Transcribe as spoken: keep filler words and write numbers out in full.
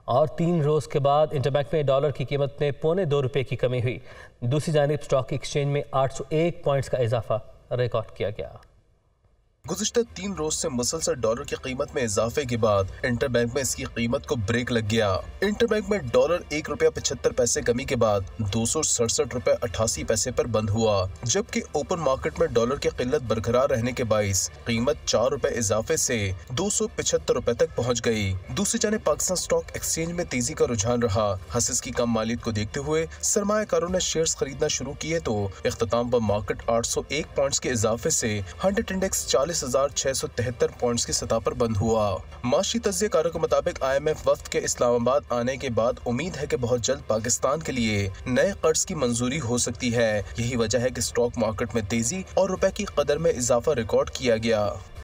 और तीन रोज के बाद इंटरबैंक में डॉलर की कीमत में पौने दो रुपए की कमी हुई। दूसरी जानिब स्टॉक एक्सचेंज में आठ सौ एक पॉइंट्स का इजाफा रिकॉर्ड किया गया। गुज़िश्ता तीन रोज से मुसलसल डॉलर की कीमत में इजाफे के बाद इंटरबैंक में इसकी कीमत को ब्रेक लग गया। इंटरबैंक में डॉलर एक रुपया पचहत्तर पैसे कमी के बाद दो सौ सड़सठ रुपए अठासी पैसे पर बंद हुआ, जबकि ओपन मार्केट में डॉलर की किल्लत बरकरार रहने के बाइस कीमत चार रुपए इजाफे से दो सौ पचहत्तर रुपए तक पहुँच गयी। दूसरी जानिब पाकिस्तान स्टॉक एक्सचेंज में तेजी का रुझान रहा। हसीस की कम मालियत को देखते हुए सरमायाकारों ने शेयर्स खरीदना शुरू किए तो इख्तिताम पर मार्केट आठ सौ एक पॉइंट्स के इजाफे से हंड्रेड इंडेक्स चालीस हजार छह सौ तिहत्तर पॉइंट्स की सतह पर बंद हुआ। माशी तज्जियाकारों के मुताबिक आई एम एफ वफ्द के इस्लामाबाद आने के बाद उम्मीद है कि बहुत जल्द पाकिस्तान के लिए नए कर्ज की मंजूरी हो सकती है। यही वजह है कि स्टॉक मार्केट में तेजी और रुपए की कदर में इजाफा रिकॉर्ड किया गया।